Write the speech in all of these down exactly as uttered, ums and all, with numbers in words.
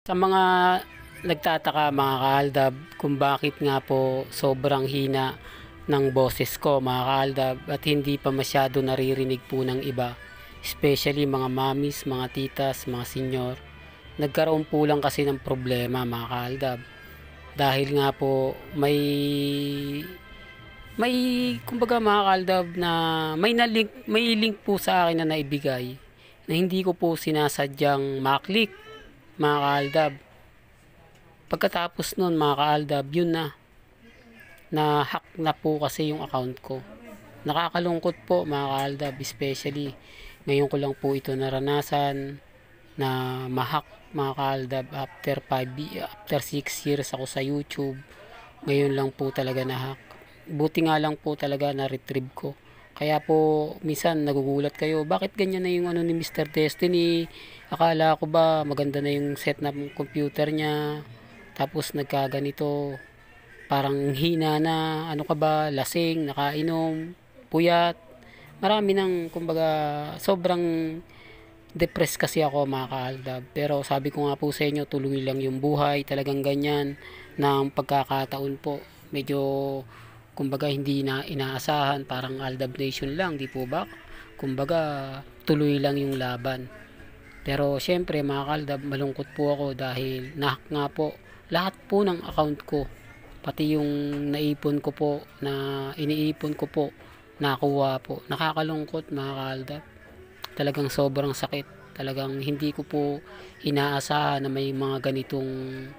Sa mga nagtataka mga kaaldab kung bakit nga po sobrang hina ng boses ko mga kaaldab at hindi pa masyado naririnig po ng iba, especially mga mamis, mga titas, mga senyor, nagkaroon po lang kasi ng problema mga kaaldab dahil nga po may may kumbaga mga kaaldab na may na link, may link po sa akin na naibigay na hindi ko po sinasadyang maklik mga kaaldab. Pagkatapos nun mga kaaldab, yun na, na hack na po kasi yung account ko. Nakakalungkot po mga kaaldab, especially ngayon ko lang po ito naranasan na ma-hack mga kaaldab after five after six years ako sa YouTube. Ngayon lang po talaga na-hack. Buti nga lang po talaga na-retrieve ko. Kaya po minsan nagugulat kayo, bakit ganyan na yung ano ni Mister Destiny? Akala ko ba maganda na yung set ng computer niya? Tapos nagkaganito, parang hina na, ano ka ba, lasing, nakainom, puyat. Marami ng, kumbaga, sobrang depressed kasi ako mga kaaldab. Pero sabi ko nga po sa inyo, tuloy lang yung buhay, talagang ganyan ng pagkakataon po. Medyo, kumbaga, hindi na inaasahan, parang Aldab Nation lang, di po ba? Kumbaga, tuloy lang yung laban. Pero syempre mga kaaldab, malungkot po ako dahil nahack nga po lahat po ng account ko, pati yung naipon ko po, na iniipon ko po, nakuha po. Nakakalungkot mga kaaldab, talagang sobrang sakit, talagang hindi ko po inaasahan na may mga ganitong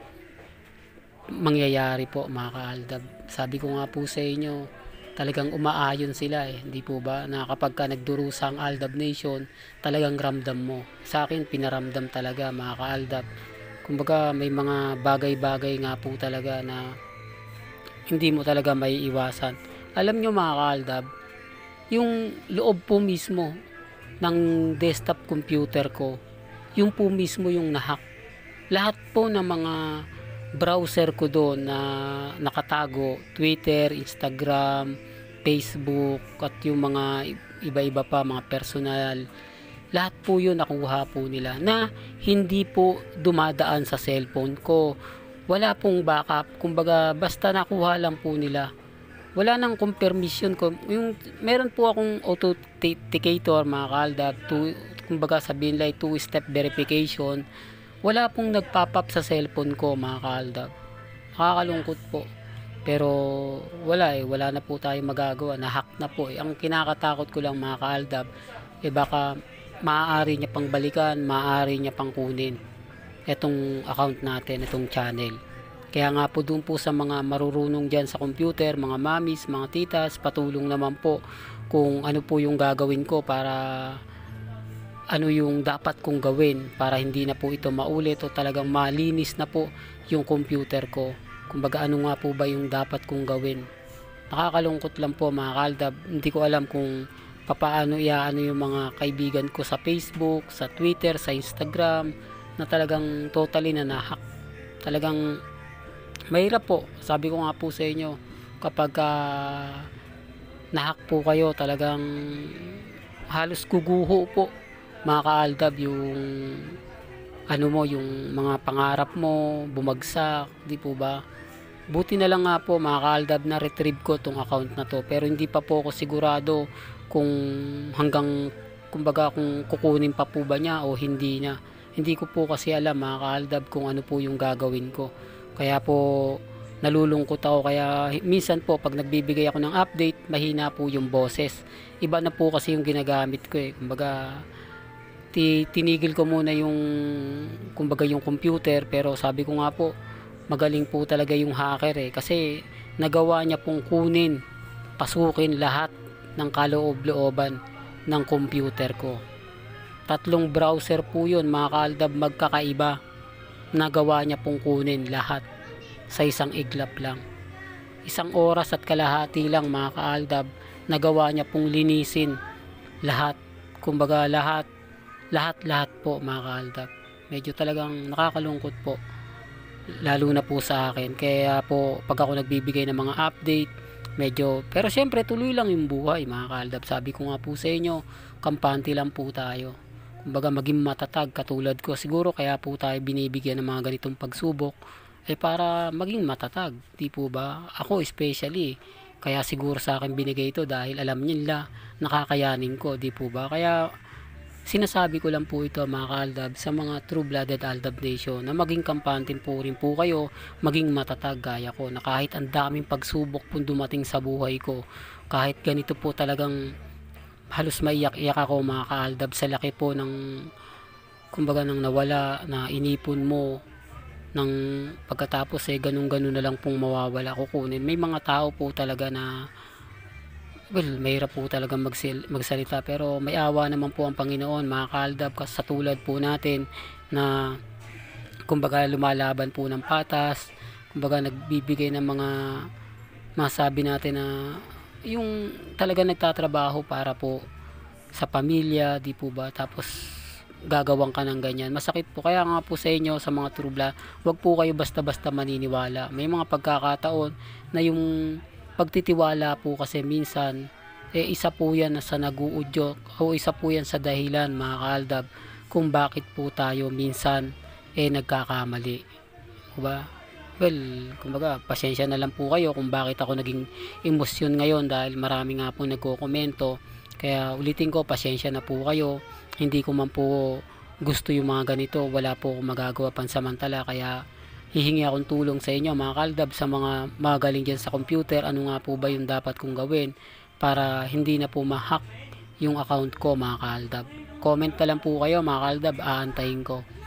mangyayari po mga kaaldab. Sabi ko nga po sa inyo, talagang umaayon sila eh, hindi po ba, na kapag ka nagdurusa ang Aldab Nation, talagang ramdam mo. Sa akin pinaramdam talaga mga kaaldab. Kumbaga may mga bagay-bagay nga po talaga na hindi mo talaga may iwasan. Alam nyo mga kaaldab, yung loob po mismo ng desktop computer ko, yung po mismo yung nahack. Lahat po ng mga browser ko doon na nakatago, Twitter, Instagram, Facebook, at yung mga iba-iba pa, mga personal, lahat po yun nakuha po nila na hindi po dumadaan sa cellphone ko. Wala pong backup, kumbaga basta nakuha lang po nila. Wala nang confirmation ko. Yung meron po akong authenticator mga kaaldab, two, kumbaga sabihin lang two step verification. Wala pong nagpop up sa cellphone ko mga kaaldab. Nakakalungkot po. Pero wala eh, wala na po tayong magagawa. Na-hack na po eh. Ang kinakatakot ko lang mga kaaldab, eh baka maaari niya pang balikan, maaari niya pang kunin itong account natin, itong channel. Kaya nga po doon po sa mga marurunong dyan sa computer, mga mamis, mga titas, patulong naman po kung ano po yung gagawin ko para ano yung dapat kong gawin para hindi na po ito maulit o talagang malinis na po yung computer ko. Kumbaga ano nga po ba yung dapat kong gawin. Nakakalungkot lang po mga kaaldab, hindi ko alam kung papaano iaano yung mga kaibigan ko sa Facebook, sa Twitter, sa Instagram na talagang totally na nahack. Talagang mahirap po. Sabi ko nga po sa inyo, kapag uh, nahack po kayo, talagang halos guguho po mga kaaldab yung ano mo, yung mga pangarap mo bumagsak, di po ba? Buti na lang nga po mga kaaldab na retrieve ko tong account na to, pero hindi pa po ako sigurado kung hanggang kumbaga kung kukunin pa po ba niya o hindi niya. Hindi ko po kasi alam mga kaaldab kung ano po yung gagawin ko. Kaya po nalulungkot ako, kaya minsan po pag nagbibigay ako ng update, mahina po yung boses. Iba na po kasi yung ginagamit ko eh. Kumbaga tinigil ko muna yung kumbaga yung computer, pero sabi ko nga po magaling po talaga yung hacker eh, kasi nagawa niya pong kunin, pasukin lahat ng kaloob-looban ng computer ko. Tatlong browser po yun mga kaaldab, magkakaiba, nagawa niya pong kunin lahat sa isang iglap lang. Isang oras at kalahati lang mga kaaldab, nagawa niya pong linisin lahat, kumbaga lahat lahat-lahat po mga kaaldab. Medyo talagang nakakalungkot po, lalo na po sa akin. Kaya po pag ako nagbibigay ng mga update, medyo, pero syempre tuloy lang yung buhay mga kaaldab. Sabi ko nga po sa inyo, kampante lang po tayo. kumbaga maging matatag katulad ko. Siguro kaya po tayo binibigyan ng mga ganitong pagsubok ay para maging matatag, 'di po ba? Ako especially, kaya siguro sa akin binigay ito dahil alam nila nakakayanin ko, 'di po ba? Kaya sinasabi ko lang po ito mga kaaldab sa mga true-blooded Aldab Nation na maging kampante po rin po kayo, maging matatag gaya ko na kahit ang daming pagsubok po dumating sa buhay ko, kahit ganito po talagang halos maiyak-iyak ako mga kaaldab sa laki po ng kumbaga nang nawala na inipon mo ng pagkatapos eh ganun-ganun na lang pong mawawala kukunin. May mga tao po talaga na well, mahirap po talaga magsil, magsalita pero may awa naman po ang Panginoon mga kaaldab kasi sa tulad po natin na kumbaga lumalaban po ng patas, kumbaga nagbibigay ng mga masabi natin na yung talaga nagtatrabaho para po sa pamilya, di po ba? Tapos gagawang ka ng ganyan. Masakit po. Kaya nga po sa inyo, sa mga trubla, wag po kayo basta-basta maniniwala. May mga pagkakataon na yung pagtitiwala po kasi minsan, eh isa po yan na sa nag-uudyok o isa po yan sa dahilan mga kaaldab kung bakit po tayo minsan eh nagkakamali. Diba? Well, kumbaga, pasensya na lang po kayo kung bakit ako naging emosyon ngayon dahil marami nga po nagko-komento. Kaya ulitin ko, pasensya na po kayo. Hindi ko man po gusto yung mga ganito. Wala po akong magagawa pansamantala. Kaya hihingi akong tulong sa inyo mga kaaldab, sa mga magaling dyan sa computer. Ano nga po ba yung dapat kong gawin para hindi na po ma-hack yung account ko mga kaaldab. Comment na lang po kayo mga kaaldab. Aantayin ko.